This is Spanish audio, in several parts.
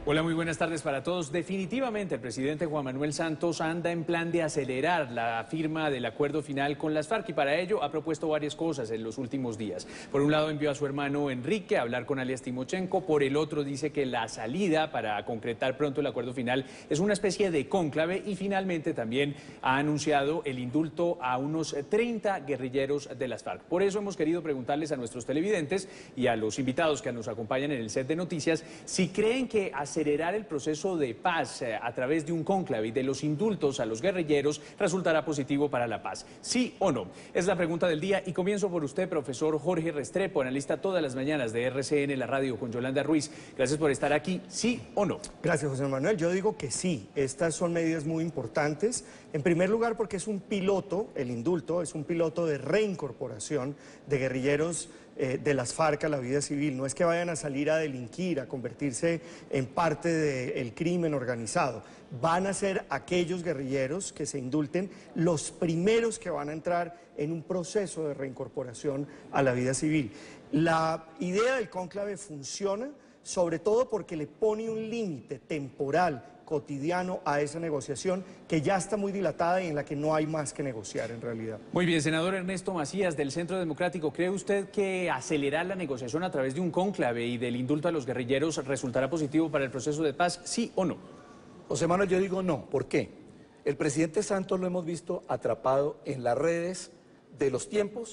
Hola, muy buenas tardes para todos. Definitivamente el presidente Juan Manuel Santos anda en plan de acelerar la firma del acuerdo final con las FARC y para ello ha propuesto varias cosas en los últimos días. Por un lado envió a su hermano Enrique a hablar con alias Timochenko, por el otro dice que la salida para concretar pronto el acuerdo final es una especie de cónclave y finalmente también ha anunciado el indulto a unos 30 guerrilleros de las FARC. Por eso hemos querido preguntarles a nuestros televidentes y a los invitados que nos acompañan en el set de noticias si creen que acelerar el proceso de paz a través de un cónclave y de los indultos a los guerrilleros resultará positivo para la paz. ¿Sí o no? Es la pregunta del día y comienzo por usted, profesor Jorge Restrepo, analista todas las mañanas de RCN, la radio, con Yolanda Ruiz. Gracias por estar aquí. ¿Sí o no? Gracias, José Manuel. Yo digo que sí. Estas son medidas muy importantes. En primer lugar, porque es un piloto, el indulto es un piloto de reincorporación de guerrilleros de las FARC a la vida civil. No es que vayan a salir a delinquir, a convertirse en parte del crimen organizado. Van a ser aquellos guerrilleros que se indulten los primeros que van a entrar en un proceso de reincorporación a la vida civil. La idea del cónclave funciona, sobre todo porque le pone un límite temporal, cotidiano a esa negociación que ya está muy dilatada y en la que no hay más que negociar en realidad. Muy bien, senador Ernesto Macías del Centro Democrático, ¿cree usted que acelerar la negociación a través de un cónclave y del indulto a los guerrilleros resultará positivo para el proceso de paz, sí o no? José Manuel, yo digo no. ¿Por qué? El presidente Santos lo hemos visto atrapado en las redes de los tiempos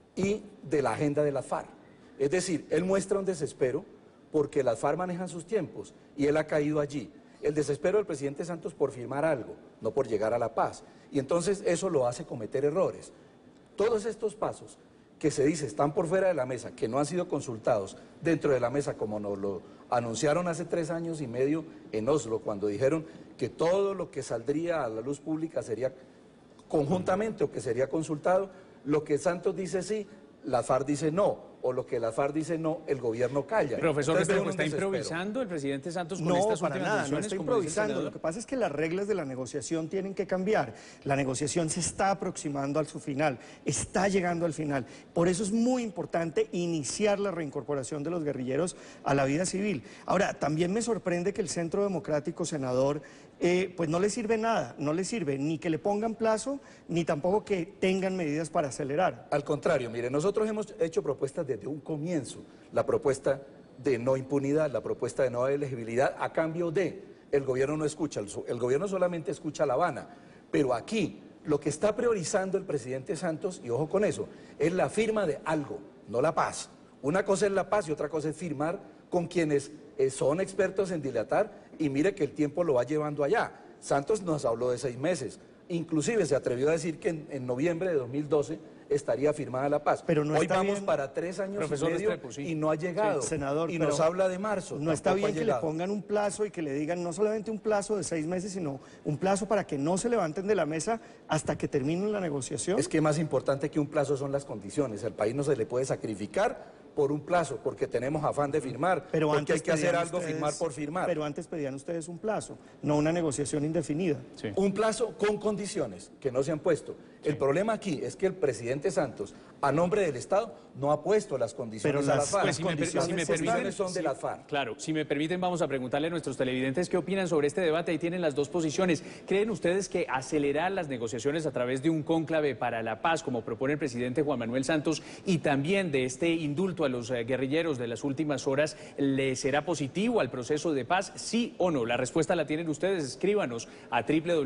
y de la agenda de las FARC. Es decir, él muestra un desespero porque las FARC manejan sus tiempos y él ha caído allí. El desespero del presidente Santos por firmar algo, no por llegar a la paz. Y entonces eso lo hace cometer errores. Todos estos pasos que se dice están por fuera de la mesa, que no han sido consultados dentro de la mesa, como nos lo anunciaron hace 3 años y medio en Oslo, cuando dijeron que todo lo que saldría a la luz pública sería conjuntamente o que sería consultado, lo que Santos dice sí, la FARC dice no. O lo que la FARC dice no, el gobierno calla. Profesor Restrepo, ¿está improvisando el presidente Santos con estas últimas decisiones? No, está improvisando. Lo que pasa es que las reglas de la negociación tienen que cambiar. La negociación se está aproximando a su final, está llegando al final. Por eso es muy importante iniciar la reincorporación de los guerrilleros a la vida civil. Ahora, también me sorprende que el Centro Democrático, senador, pues no le sirve nada, no le sirve ni que le pongan plazo, ni tampoco que tengan medidas para acelerar. Al contrario, mire, nosotros hemos hecho propuestas desde un comienzo, la propuesta de no impunidad, la propuesta de no elegibilidad, a cambio de, el gobierno no escucha, el gobierno solamente escucha a La Habana, pero aquí lo que está priorizando el presidente Santos, y ojo con eso, es la firma de algo, no la paz. Una cosa es la paz y otra cosa es firmar con quienes son expertos en dilatar, y mire que el tiempo lo va llevando allá. Santos nos habló de 6 meses, inclusive se atrevió a decir que en noviembre de 2012 estaría firmada la paz. Pero no hoy está vamos bien, para 3 años profesor y medio Restrepo, sí. Y no ha llegado. Sí, senador, y nos habla de marzo. No está bien que le pongan un plazo y que le digan no solamente un plazo de 6 meses, sino un plazo para que no se levanten de la mesa hasta que terminen la negociación. Es que más importante que un plazo son las condiciones. Al país no se le puede sacrificar por un plazo, porque tenemos afán de firmar, pero porque hay que hacer algo, ustedes, firmar por firmar. Pero antes pedían ustedes un plazo, no una negociación indefinida. Sí. Un plazo con condiciones que no se han puesto. Sí. El problema aquí es que el presidente Santos, a nombre del Estado, no ha puesto las condiciones a las FARC. Pues si me permiten, son de las FARC. Claro, si me permiten vamos a preguntarle a nuestros televidentes qué opinan sobre este debate. Ahí tienen las dos posiciones. ¿Creen ustedes que acelerar las negociaciones a través de un cónclave para la paz, como propone el presidente Juan Manuel Santos, y también de este indulto a los guerrilleros de las últimas horas, le será positivo al proceso de paz, sí o no? La respuesta la tienen ustedes. Escríbanos a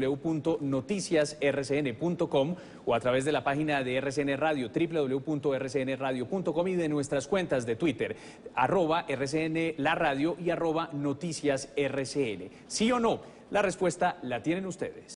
www.noticiasrcn.com o a través de la página de RCN Radio, www.rcnradio.com, y de nuestras cuentas de Twitter, @RCN La Radio y @NoticiasRCN. ¿Sí o no? La respuesta la tienen ustedes.